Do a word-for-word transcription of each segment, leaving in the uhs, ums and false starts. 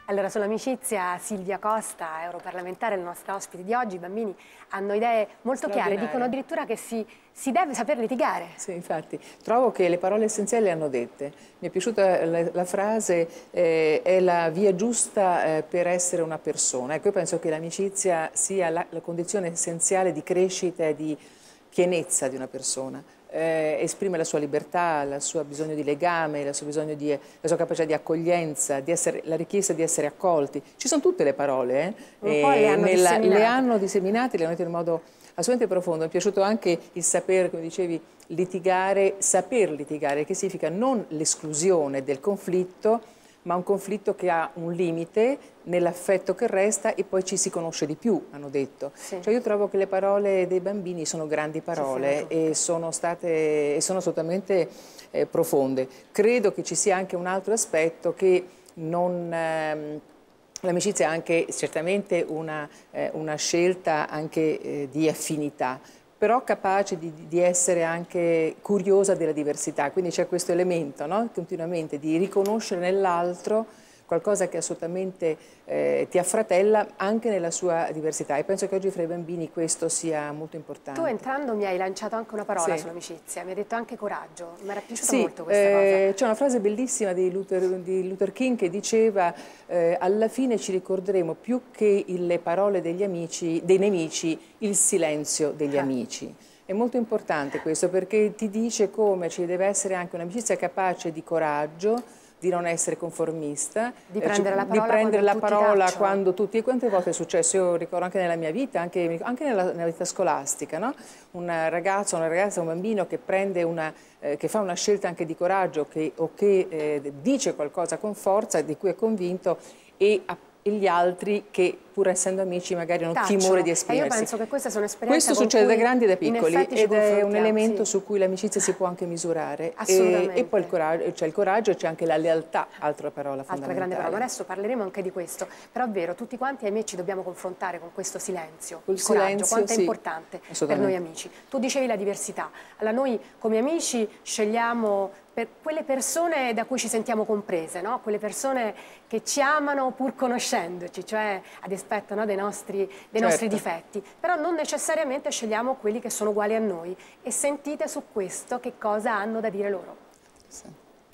Allora, sull'amicizia, Silvia Costa, europarlamentare, la nostra ospite di oggi. I bambini hanno idee molto chiare, dicono addirittura che si, si deve saper litigare. Sì, infatti, trovo che le parole essenziali le hanno dette. Mi è piaciuta la, la frase, eh, è la via giusta eh, per essere una persona. Ecco, io penso che l'amicizia sia la, la condizione essenziale di crescita e di pienezza di una persona. Eh, esprime la sua libertà, il suo bisogno di legame, il suo bisogno di, la sua capacità di accoglienza, di essere, la richiesta di essere accolti. Ci sono tutte le parole, eh? Un po' le hanno nella, disseminate. Le hanno disseminate, le hanno dette in modo assolutamente profondo. Mi è piaciuto anche il sapere, come dicevi, litigare, saper litigare, che significa non l'esclusione del conflitto, ma un conflitto che ha un limite nell'affetto che resta e poi ci si conosce di più, hanno detto. Sì. Cioè io trovo che le parole dei bambini sono grandi parole sì, e sono state e sono assolutamente eh, profonde. Credo che ci sia anche un altro aspetto che non... Ehm, l'amicizia è anche certamente una, eh, una scelta anche eh, di affinità, però capace di, di essere anche curiosa della diversità, quindi c'è questo elemento, no? Continuamente di riconoscere nell'altro qualcosa che assolutamente eh, ti affratella anche nella sua diversità, e penso che oggi fra i bambini questo sia molto importante. Tu entrando mi hai lanciato anche una parola sì. sull'amicizia, mi hai detto anche coraggio, mi era piaciuta sì, molto questa eh, cosa. C'è una frase bellissima di Luther, di Luther King che diceva eh, alla fine ci ricorderemo più che le parole degli amici, dei nemici, il silenzio degli ah. amici. È molto importante questo perché ti dice come ci deve essere anche un'amicizia capace di coraggio, di non essere conformista, di prendere la parola, di prendere quando, la tutti parola quando tutti, e quante volte è successo, io ricordo anche nella mia vita, anche, anche nella, nella vita scolastica, no? Un ragazzo, una ragazza, un bambino che prende una, eh, che fa una scelta anche di coraggio che, o che eh, dice qualcosa con forza, di cui è convinto, e e gli altri che pur essendo amici magari hanno Tacciono. timore di esprimersi. E io penso che queste sono esperienze Questo succede da grandi e da piccoli ed è un elemento sì. su cui l'amicizia si può anche misurare. Assolutamente. E, e poi c'è il coraggio e c'è anche la lealtà, altra parola Altra fondamentale. grande parola. Adesso parleremo anche di questo, però è vero, tutti quanti ahimè ci dobbiamo confrontare con questo silenzio, Col il coraggio, silenzio, quanto sì, è importante per noi amici. Tu dicevi la diversità, allora noi come amici scegliamo per quelle persone da cui ci sentiamo comprese, no? Quelle persone che ci amano pur conoscendoci, cioè a dispetto, no, dei, nostri, dei certo. nostri difetti, però non necessariamente scegliamo quelli che sono uguali a noi, e sentite su questo che cosa hanno da dire loro. Sì.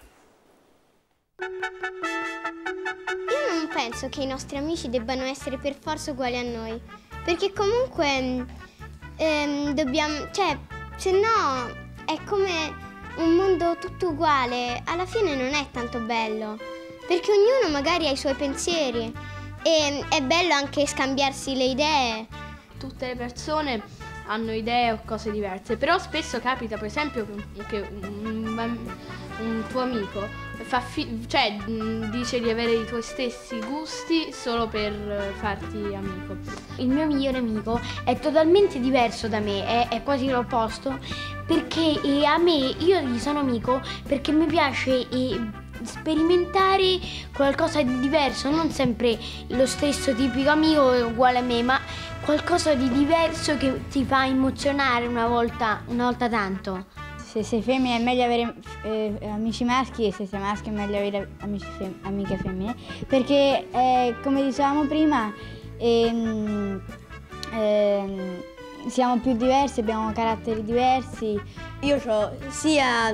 Io non penso che i nostri amici debbano essere per forza uguali a noi, perché comunque ehm, dobbiamo, cioè, se no è come un mondo tutto uguale, alla fine non è tanto bello, perché ognuno magari ha i suoi pensieri e è bello anche scambiarsi le idee. Tutte le persone hanno idee o cose diverse, però spesso capita per esempio che un, un tuo amico fa fi cioè, dice di avere i tuoi stessi gusti solo per farti amico. Il mio migliore amico è totalmente diverso da me, è, è quasi l'opposto, perché eh, a me, io gli sono amico perché mi piace eh, sperimentare qualcosa di diverso, non sempre lo stesso tipico amico uguale a me, ma qualcosa di diverso che ti fa emozionare una volta, una volta tanto. Se sei femmina è meglio avere eh, amici maschi, e se sei maschio è meglio avere amici fem amiche femmine, perché eh, come dicevamo prima ehm, ehm, siamo più diversi, abbiamo caratteri diversi. Io ho sia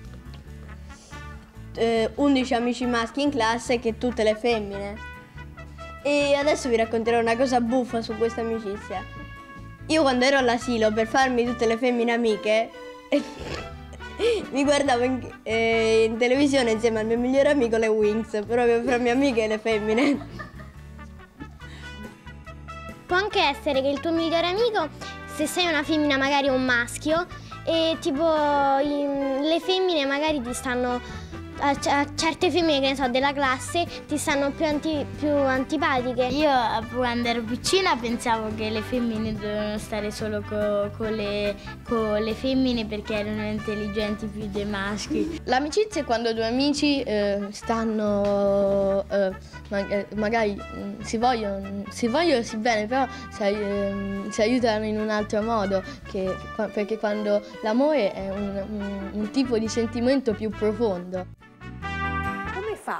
eh, undici amici maschi in classe che tutte le femmine. E adesso vi racconterò una cosa buffa su questa amicizia. Io quando ero all'asilo, per farmi tutte le femmine amiche, mi guardavo in, eh, in televisione insieme al mio migliore amico le Wings, proprio fra mie amiche e le femmine. Può anche essere che il tuo migliore amico, se sei una femmina magari un maschio, e tipo i, le femmine magari ti stanno, a, a certe femmine che ne so della classe ti stanno più, anti, più antipatiche. Io quando ero piccina pensavo che le femmine dovevano stare solo co, con, le, con le femmine perché erano intelligenti più dei maschi. L'amicizia è quando due amici eh, stanno eh, mag magari mh, si vogliono si vogliono sì bene, però si, eh, si aiutano in un altro modo, che, perché quando l'amore è un, un, un tipo di sentimento più profondo. Come fa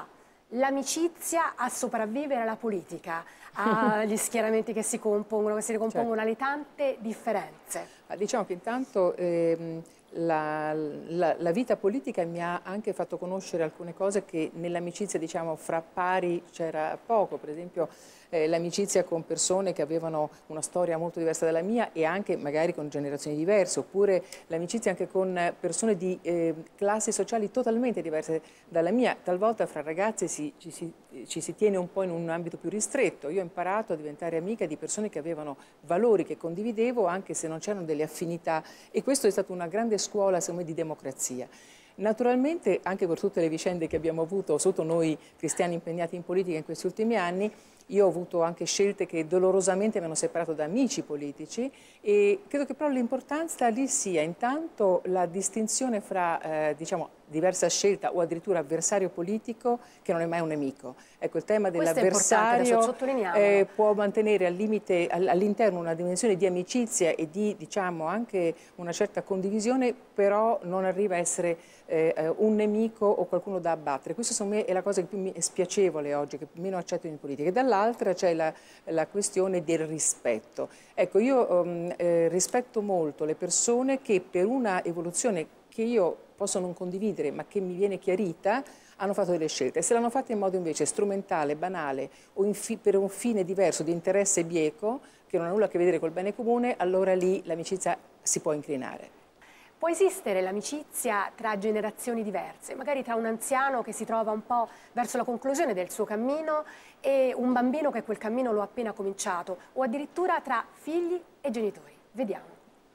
l'amicizia a sopravvivere alla politica, agli schieramenti che si compongono, che si ricompongono, certo, alle tante differenze? Diciamo che intanto ehm, la, la, la vita politica mi ha anche fatto conoscere alcune cose che nell'amicizia, diciamo, fra pari c'era poco. Per esempio eh, l'amicizia con persone che avevano una storia molto diversa dalla mia e anche magari con generazioni diverse, oppure l'amicizia anche con persone di eh, classi sociali totalmente diverse dalla mia. Talvolta fra ragazzi si, ci, si, ci si tiene un po' in un ambito più ristretto. Io ho imparato a diventare amica di persone che avevano valori che condividevo anche se non c'erano delle affinità, e questo è stata una grande scuola, secondo me, di democrazia. Naturalmente, anche per tutte le vicende che abbiamo avuto sotto noi cristiani impegnati in politica in questi ultimi anni, io ho avuto anche scelte che dolorosamente mi hanno separato da amici politici, e credo che però l'importanza lì sia intanto la distinzione fra, eh, diciamo, diversa scelta o addirittura avversario politico che non è mai un nemico. Ecco, il tema dell'avversario eh, può mantenere al limite, all'interno una dimensione di amicizia e di, diciamo, anche una certa condivisione, però non arriva a essere eh, un nemico o qualcuno da abbattere. Questo, secondo me, è la cosa che più mi è spiacevole oggi, che meno accetto in politica. E dall'altra c'è la, la questione del rispetto. Ecco, io um, eh, rispetto molto le persone che per una evoluzione che io posso non condividere ma che mi viene chiarita, hanno fatto delle scelte. E se l'hanno fatta in modo invece strumentale, banale o per un fine diverso di interesse bieco, che non ha nulla a che vedere col bene comune, allora lì l'amicizia si può incrinare. Può esistere l'amicizia tra generazioni diverse, magari tra un anziano che si trova un po' verso la conclusione del suo cammino e un bambino che quel cammino lo ha appena cominciato, o addirittura tra figli e genitori? Vediamo.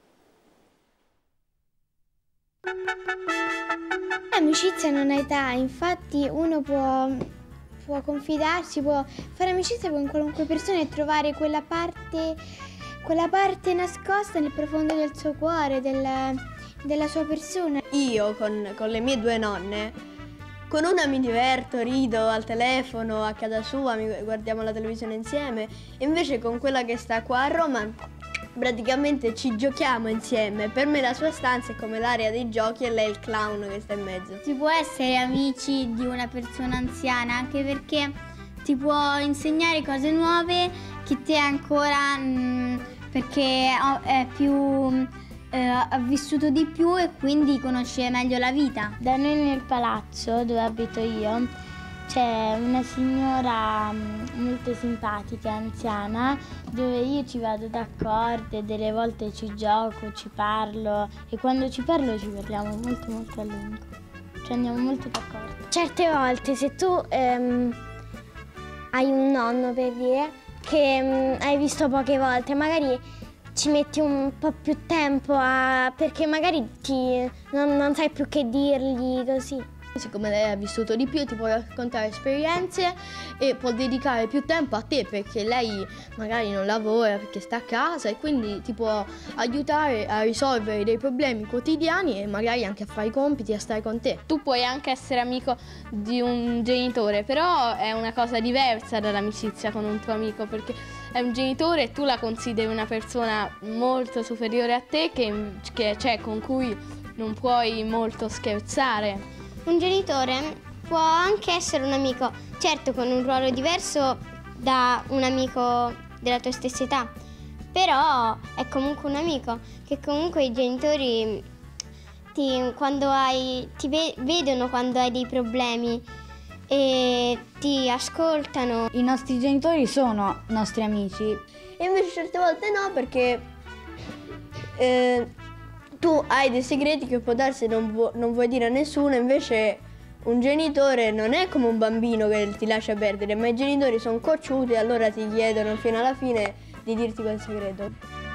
L'amicizia non ha età, infatti uno può, può confidarsi, può fare amicizia con qualunque persona e trovare quella parte, quella parte nascosta nel profondo del suo cuore, del, della sua persona. Io con, con le mie due nonne, con una mi diverto, rido al telefono, a casa sua, mi guardiamo la televisione insieme, e invece con quella che sta qua a Roma praticamente ci giochiamo insieme. Per me la sua stanza è come l'area dei giochi e lei è il clown che sta in mezzo. Si può essere amici di una persona anziana anche perché ti può insegnare cose nuove che te ancora mh, perché è più eh, ha vissuto di più e quindi conosce meglio la vita. Da noi nel palazzo dove abito io c'è una signora molto simpatica, anziana, dove io ci vado d'accordo e delle volte ci gioco, ci parlo, e quando ci parlo ci parliamo molto molto a lungo, ci andiamo molto d'accordo. Certe volte se tu ehm, hai un nonno, per dire, che ehm, hai visto poche volte, magari ci metti un po' più tempo a, perché magari ti, non, non sai più che dirgli, così. Siccome lei ha vissuto di più, ti può raccontare esperienze e può dedicare più tempo a te, perché lei magari non lavora, perché sta a casa, e quindi ti può aiutare a risolvere dei problemi quotidiani e magari anche a fare i compiti, a stare con te. Tu puoi anche essere amico di un genitore, però è una cosa diversa dall'amicizia con un tuo amico, perché è un genitore e tu la consideri una persona molto superiore a te, che, che, cioè, con cui non puoi molto scherzare. Un genitore può anche essere un amico, certo con un ruolo diverso da un amico della tua stessa età, però è comunque un amico, che comunque i genitori ti, quando hai, ti ve, vedono quando hai dei problemi e ti ascoltano. I nostri genitori sono nostri amici. E invece certe volte no, perché eh, tu hai dei segreti che può darsi non, vu non vuoi dire a nessuno, invece un genitore non è come un bambino che ti lascia perdere, ma i genitori sono cocciuti e allora ti chiedono fino alla fine di dirti quel segreto.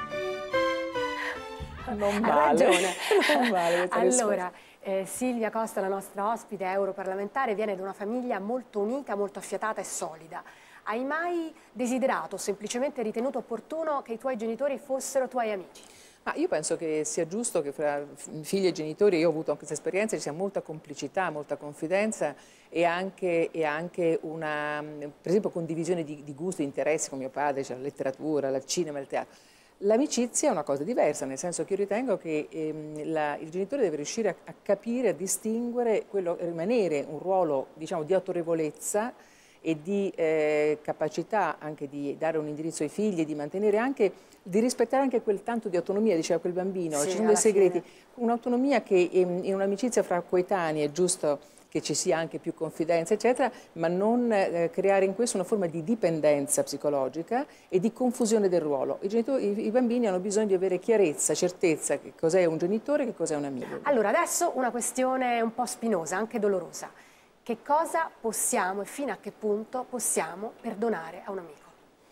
Non Ha vale. ragione. Non vale allora, eh, Silvia Costa, la nostra ospite europarlamentare, viene da una famiglia molto unita, molto affiatata e solida. Hai mai desiderato o semplicemente ritenuto opportuno che i tuoi genitori fossero tuoi amici? Ma io penso che sia giusto che fra figli e genitori, io ho avuto anche questa esperienza, ci sia molta complicità, molta confidenza e anche, e anche una, per esempio, condivisione di, di gusti, di interessi con mio padre, cioè la letteratura, il cinema, il teatro. L'amicizia è una cosa diversa, nel senso che io ritengo che ehm, la, il genitore deve riuscire a, a capire, a distinguere, quello, rimanere un ruolo, diciamo, di autorevolezza e di eh, capacità anche di dare un indirizzo ai figli, di mantenere anche, di rispettare anche quel tanto di autonomia, diceva quel bambino, sì, ci sono dei segreti, fine. Un'autonomia che in, in un'amicizia fra coetanei è giusto che ci sia anche più confidenza, eccetera, ma non eh, creare in questo una forma di dipendenza psicologica e di confusione del ruolo. I, genitori, i, i bambini hanno bisogno di avere chiarezza, certezza che cos'è un genitore e che cos'è un amico. Allora, adesso una questione un po' spinosa, anche dolorosa. Che cosa possiamo e fino a che punto possiamo perdonare a un amico?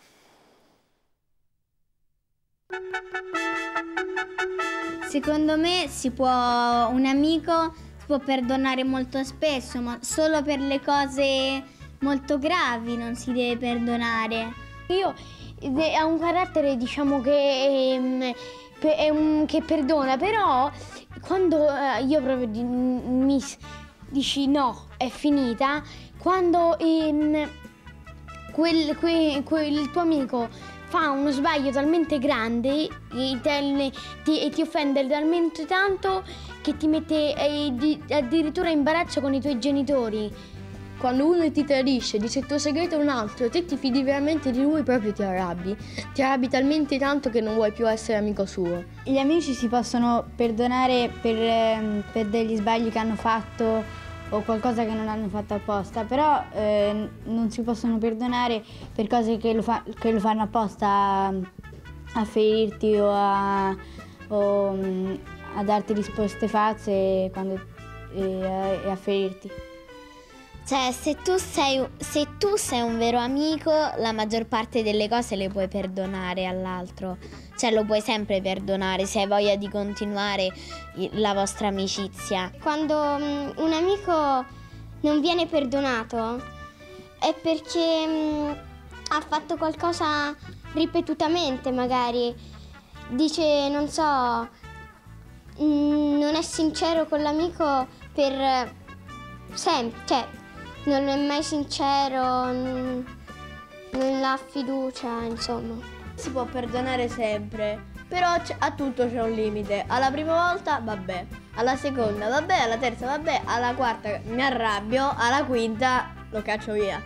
Secondo me si può, un amico si può perdonare molto spesso, ma solo per le cose molto gravi non si deve perdonare. Io ha un carattere, diciamo, che, è un, che perdona, però quando io proprio mi dici no, è finita, quando ehm, quel, quel, quel, il tuo amico fa uno sbaglio talmente grande e ti, ti, ti offende talmente tanto che ti mette eh, di, addirittura in imbarazzo con i tuoi genitori. Quando uno ti tradisce, dice il tuo segreto a un altro, te ti fidi veramente di lui, proprio ti arrabbi. Ti arrabbi talmente tanto che non vuoi più essere amico suo. Gli amici si possono perdonare per, per degli sbagli che hanno fatto o qualcosa che non hanno fatto apposta, però eh, non si possono perdonare per cose che lo, fa, che lo fanno apposta a, a ferirti o a, o, a darti risposte false quando, e, a, e a ferirti. Cioè, se tu, sei, se tu sei un vero amico, la maggior parte delle cose le puoi perdonare all'altro. Cioè, lo puoi sempre perdonare se hai voglia di continuare la vostra amicizia. Quando um, un amico non viene perdonato è perché um, ha fatto qualcosa ripetutamente, magari. Dice, non so, mm, non è sincero con l'amico per sempre, cioè non è mai sincero, non, non ha fiducia, insomma. Si può perdonare sempre, però a tutto c'è un limite. Alla prima volta vabbè, alla seconda vabbè, alla terza vabbè, alla quarta mi arrabbio, alla quinta lo caccio via.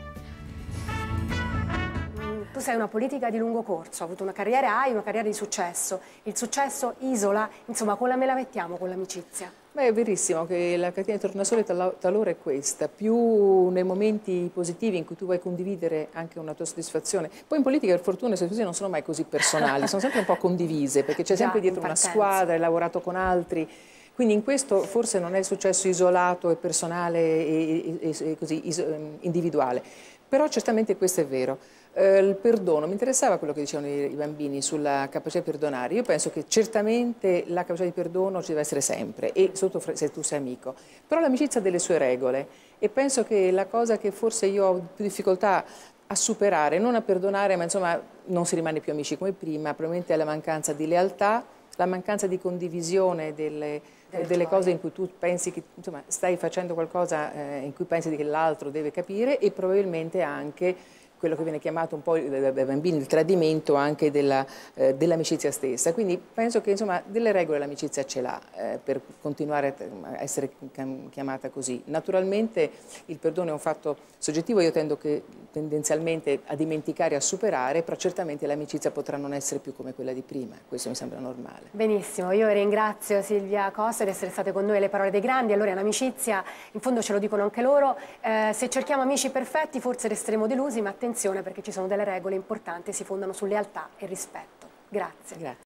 Tu sei una politica di lungo corso, hai avuto una carriera, hai una carriera di successo. Il successo isola, insomma, come me la mettiamo con l'amicizia? Beh, è verissimo che la catena di tornasole talora è questa, più nei momenti positivi in cui tu vuoi condividere anche una tua soddisfazione. Poi in politica, per fortuna, le soddisfazioni non sono mai così personali, sono sempre un po' condivise, perché c'è sempre dietro una squadra, hai lavorato con altri. Quindi in questo forse non è il successo isolato e personale e, e, e così individuale. Però certamente questo è vero. Eh, il perdono, mi interessava quello che dicevano i, i bambini sulla capacità di perdonare. Io penso che certamente la capacità di perdono ci deve essere sempre, e soprattutto se tu sei amico. Però l'amicizia ha delle sue regole e penso che la cosa che forse io ho più difficoltà a superare, non a perdonare, ma insomma non si rimane più amici come prima, probabilmente è la mancanza di lealtà, la mancanza di condivisione delle, delle cose in cui tu pensi che insomma, stai facendo qualcosa eh, in cui pensi che l'altro deve capire, e probabilmente anche quello che viene chiamato un po' dai bambini il tradimento anche della, eh, dell'amicizia stessa. Quindi penso che insomma delle regole l'amicizia ce l'ha eh, per continuare a essere chiamata così. Naturalmente il perdono è un fatto soggettivo, io tendo che, tendenzialmente a dimenticare e a superare, però certamente l'amicizia potrà non essere più come quella di prima, questo mi sembra normale. Benissimo, io ringrazio Silvia Costa di essere state con noi alle parole dei grandi. Allora l'amicizia, in fondo ce lo dicono anche loro, eh, se cerchiamo amici perfetti forse resteremo delusi, ma attenzione perché ci sono delle regole importanti, si fondano su lealtà e rispetto. Grazie. Grazie.